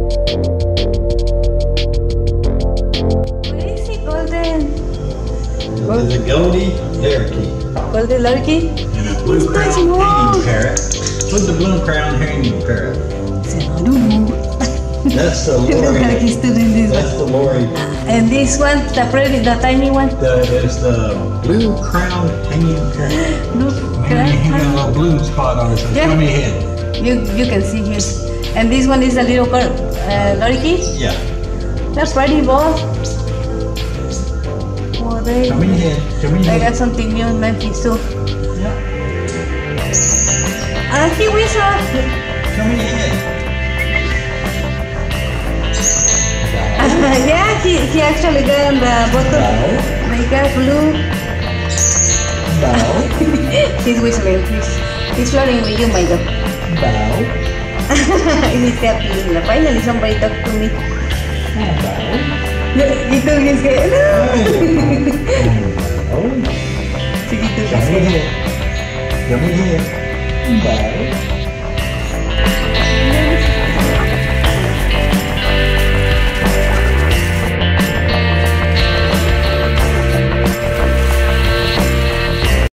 What is it, Golden? This is a Goldie Lariat. Golden Lurkey? And a blue crown hanging parrot. With the blue crown hanging parrot. I don't know. That's the Look Lori. like he's doing this That's the Lori. And this one, the pretty, the tiny one. That is the blue crown hanging parrot. Look, He got a little blue spot on it, so Yeah. show me ahead. you can see here. And this one is a little lorikeet. Yeah. They're pretty both. Oh, Show me ahead. Show me they got ahead. something new in Memphis too. Yeah. Here we saw. Show me ahead. Yeah, he actually got on the bottom. No. They got blue. No. He's whistling. He's flirting with you, my dog. No. He's happy. Finally, somebody talked to me. No. He took his head. No. He took Show his me head. ahead. Show me ahead. No.